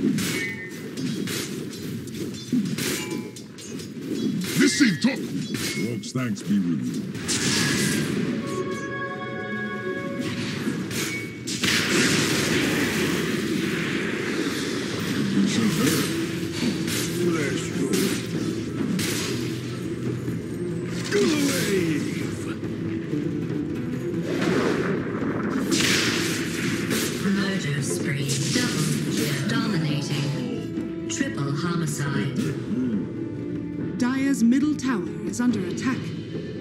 This seemed top. Lord's thanks be with you. Bless you. Murder spree. Double kill. Dominating. Triple homicide. Dire's middle tower is under attack.